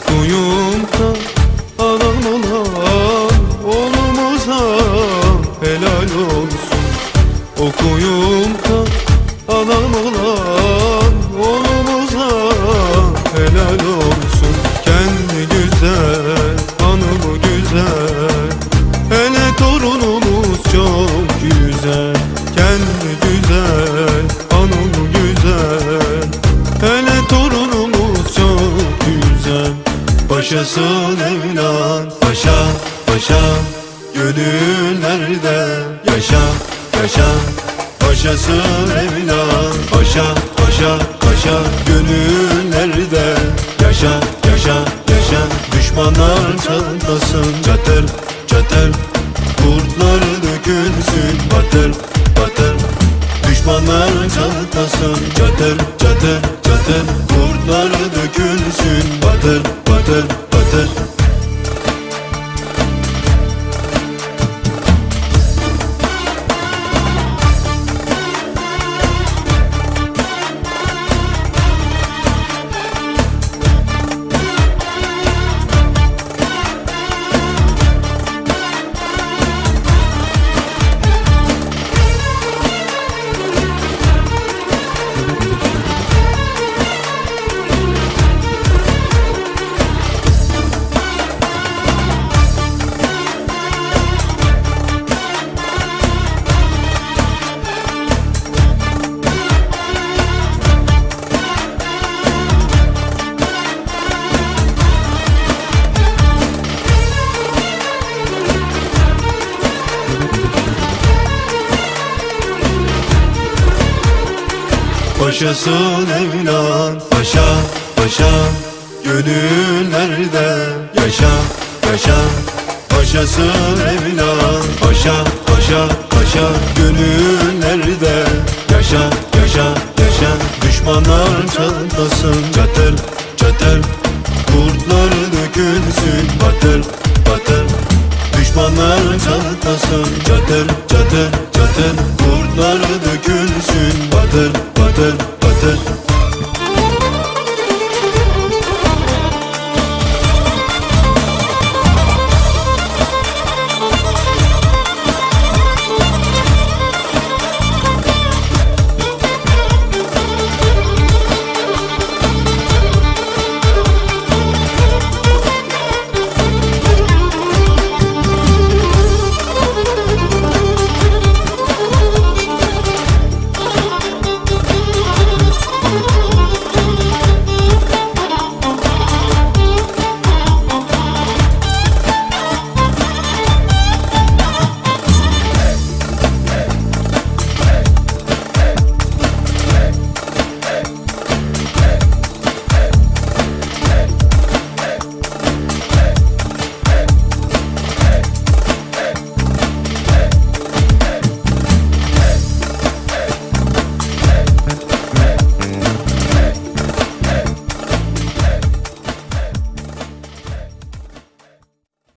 Okuyup da adam olan oğlumuza helal olsun. Okuyup da adam olan oğlumuza helal olsun. Kendi güzel, hanımı güzel, hele torunumuz çok güzel. Kendi güzel, hanımı güzel, hele torunumuz çok güzel. Paşasın evlat, paşa, paşa, gönüllerde yaşa, yaşa. Paşasın evlat, paşa, paşa, paşa, gönüllerde yaşa, yaşa, yaşa. Düşmanlar çatlasın çatır, çatır, kurtlar dökülsün batır, batır. Düşmanlar çatlasın çatır, çatır, çatır, kurtlar dökülsün batır, batır, batır. Paşasın evlat, paşa, paşa, gönüllerde yaşa, yaşa. Paşasın evlat, paşa, paşa, paşa, gönüllerde yaşa, yaşa, yaşa. Düşmanlar çatlasın çatır, çatır, kurtlar dökülsün batır, batır. Düşmanlar çatlasın çatır, çatır, çatır, kurtlar dökülsün batır, batır.